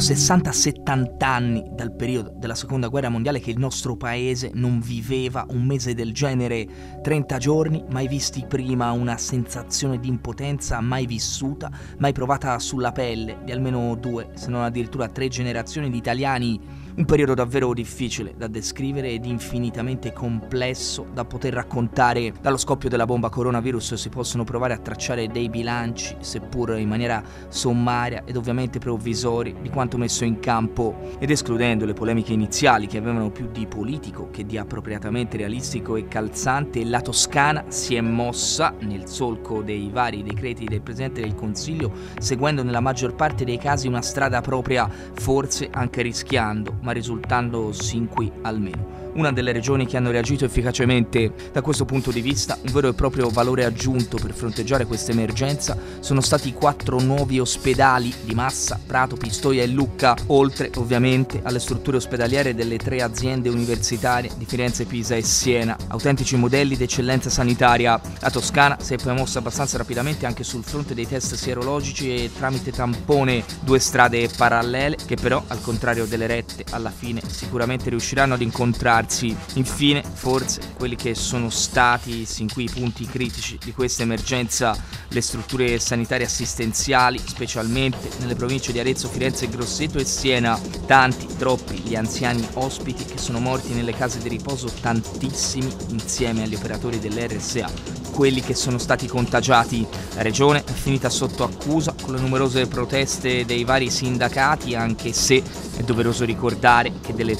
60-70 anni dal periodo della Seconda Guerra Mondiale che il nostro paese non viveva un mese del genere, 30 giorni, mai visti prima, una sensazione di impotenza mai vissuta, mai provata sulla pelle di almeno 2, se non addirittura 3 generazioni di italiani. Un periodo davvero difficile da descrivere ed infinitamente complesso da poter raccontare. Dallo scoppio della bomba coronavirus si possono provare a tracciare dei bilanci, seppur in maniera sommaria ed ovviamente provvisori, di quanto messo in campo, ed escludendo le polemiche iniziali che avevano più di politico che di appropriatamente realistico e calzante, la Toscana si è mossa nel solco dei vari decreti del Presidente del Consiglio, seguendo nella maggior parte dei casi una strada propria, forse anche rischiando, ma risultando sin qui almeno una delle regioni che hanno reagito efficacemente. Da questo punto di vista, un vero e proprio valore aggiunto per fronteggiare questa emergenza sono stati i 4 nuovi ospedali di Massa, Prato, Pistoia e Lucca, oltre ovviamente alle strutture ospedaliere delle 3 aziende universitarie di Firenze, Pisa e Siena, autentici modelli d'eccellenza sanitaria. La Toscana si è poi mossa abbastanza rapidamente anche sul fronte dei test sierologici e tramite tampone 2 strade parallele che però, al contrario delle rette, alla fine sicuramente riusciranno ad incontrarsi. Infine, forse, quelli che sono stati sin qui i punti critici di questa emergenza, le strutture sanitarie assistenziali, specialmente nelle province di Arezzo, Firenze, Grosseto e Siena. Tanti, troppi gli anziani ospiti che sono morti nelle case di riposo, tantissimi insieme agli operatori dell'RSA, quelli che sono stati contagiati. La regione è finita sotto accusa con le numerose proteste dei vari sindacati, anche se è doveroso ricordare che delle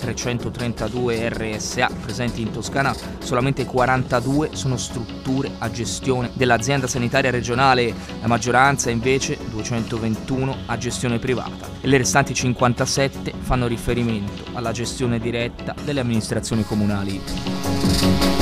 332 RSA presenti in Toscana solamente 42 sono strutture a gestione dell'azienda sanitaria regionale, la maggioranza invece, 221, a gestione privata, e le restanti 57 fanno riferimento alla gestione diretta delle amministrazioni comunali.